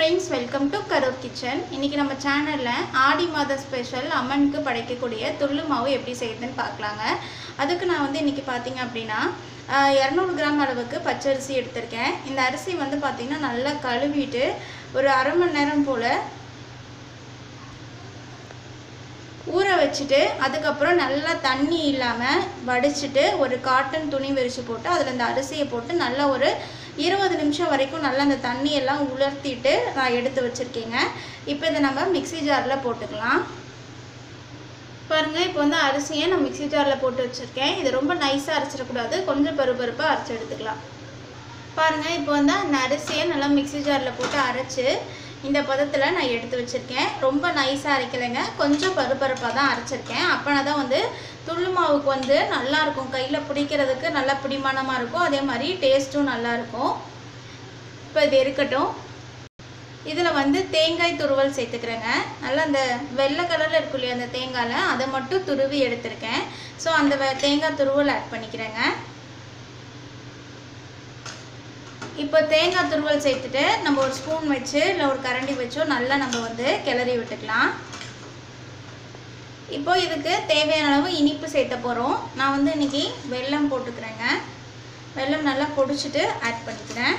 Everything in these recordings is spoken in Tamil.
friends, welcome to Karur Kitchen. இன்னைக்கு நம்ம சேனல்ல ஆடி மாத ஸ்பெஷல் அம்மனுக்கு படைக்கக்கூடிய துள்ளு மாவு எப்படி செய்யறதுன்னு பார்க்கலாங்க. அதுக்கு நான் வந்து இன்னைக்கு பாத்தீங்க அப்படினா 200 கிராம் அளவுக்கு பச்சரிசி எடுத்துர்க்கேன். இந்த அரிசி வந்து பாத்தீங்கன்னா நல்லா கழுவிட்டு ஒரு அரை மணி நேரம் போல ஊற வச்சிட்டு அதுக்கு அப்புறம் நல்லா தண்ணி இல்லாம வடிச்சிட்டு ஒரு காட்டன் துணி விரிச்சு போட்டு அதுல இந்த அரிசியை போட்டு நல்லா ஒரு 20 நிமிஷம் வரைக்கும் நல்லா அந்த தண்ணி எல்லாம் உலர்த்திட்டு நான் எடுத்து வச்சிருக்கேங்க. இப்போ இத நம்ம மிக்ஸி ஜார்ல போட்டுக்கலாம். பாருங்க இப்போ வந்து அரிசியை நான் மிக்ஸி ஜார்ல போட்டு வச்சிருக்கேன். இது ரொம்ப நைஸா அரைச்சிட கூடாது, கொஞ்சம் பருபருப்பா அரைச்சு எடுத்துக்கலாம். பாருங்க இப்போ வந்து அந்த அரிசியை நல்லா மிக்ஸி ஜார்ல போட்டு அரைச்சு இந்த பதத்துல நான் எடுத்து வச்சிருக்கேன். ரொம்ப நைஸா அரைக்கலைங்க, கொஞ்சம் பருபருப்பா தான் அரைச்சிருக்கேன். அப்பனா தான் வந்து துள்ளு மாவுக்கு வந்து நல்லா இருக்கும், கையில பிடிக்கிறதுக்கு நல்லா பிடிமானமா இருக்கும், அதே மாதிரி டேஸ்டும் நல்லா இருக்கும். இப்போ இது இருக்கட்டும். இதுல வந்து தேங்காய் துருவல் சேர்த்துக்கிறேங்க. நல்லா அந்த வெள்ளை கலர்ல இருக்கு இல்லையா அந்த தேங்காய்ல அதை மட்டும் துருவி எடுத்திருக்கேன். ஸோ அந்த தேங்காய் துருவல் ஆட் பண்ணிக்கிறேங்க. இப்போ தேங்காய் துருவல் சேர்த்துட்டு நம்ம ஒரு ஸ்பூன் வச்சு இல்லை ஒரு கரண்டி வச்சோ நல்லா நம்ம வந்து கிளறி விட்டுக்கலாம். இப்போ இதுக்கு தேவையான அளவு இனிப்பு சேர்த்த போகிறோம். நான் வந்து இன்னைக்கு வெல்லம் போட்டுக்கிறேங்க. வெல்லம் நல்லா பொடிச்சிட்டு ஆட் பண்ணிக்கிறேன்.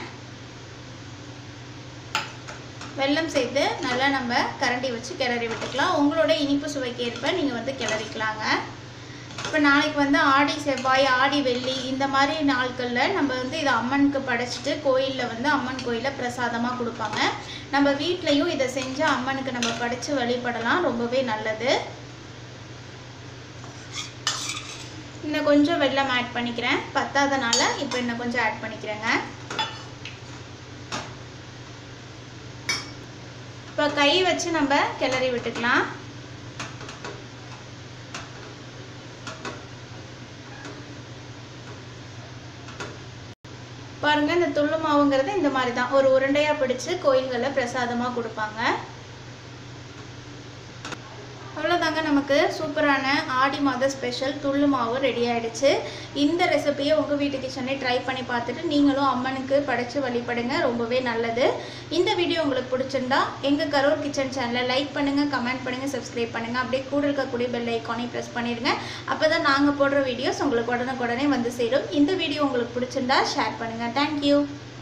வெல்லம் சேர்த்து நல்லா நம்ம கரண்டி வச்சு கிளறி விட்டுக்கலாம். உங்களோட இனிப்பு சுவைக்கு ஏற்ப நீங்கள் வந்து கிளறிக்கலாங்க. இப்போ நாளைக்கு வந்து ஆடி செவ்வாய் ஆடி வெள்ளி இந்த மாதிரி நாட்களில் நம்ம வந்து இதை அம்மனுக்கு படைச்சிட்டு கோயிலில் வந்து அம்மன் கோயிலில் பிரசாதமாக கொடுப்பாங்க. நம்ம வீட்லேயும் இதை செஞ்சு அம்மனுக்கு நம்ம படைச்சு வழிபடலாம், ரொம்பவே நல்லது. இன்னும் கொஞ்சம் வெல்லம் ஆட் பண்ணிக்கிறேன், பத்தாதனால இப்போ இன்னும் கொஞ்சம் ஆட் பண்ணிக்கிறேங்க. இப்போ கை வச்சு நம்ம கிளறி விட்டுக்கலாம். பாருங்க இந்த துள்ளு மாவுங்கிறது இந்த மாதிரி தான் ஒரு உருண்டையா பிடிச்சு கோயில்களில் பிரசாதமா கொடுப்பாங்க. அவ்வளோதாங்க, நமக்கு சூப்பரான ஆடி மாத ஸ்பெஷல் துள்ளு மாவு ரெடி ஆயிடுச்சு. இந்த ரெசிபியை உங்கள் வீட்டு கிச்சனை ட்ரை பண்ணி பார்த்துட்டு நீங்களும் அம்மனுக்கு படைச்சு வழிபடுங்க, ரொம்பவே நல்லது. இந்த வீடியோ உங்களுக்கு பிடிச்சிருந்தா எங்கள் கரூர் கிச்சன் சேனலை லைக் பண்ணுங்கள், கமெண்ட் பண்ணுங்கள், சப்ஸ்கிரைப் பண்ணுங்கள். அப்படியே கூட இருக்கக்கூடிய பெல் ஐக்கானை ப்ரெஸ் பண்ணிடுங்க. அப்போ தான் நாங்கள் போடுற வீடியோஸ் உங்களுக்கு உடனுக்குடனே வந்து சேரும். இந்த வீடியோ உங்களுக்கு பிடிச்சிருந்தா ஷேர் பண்ணுங்கள். தேங்க்யூ.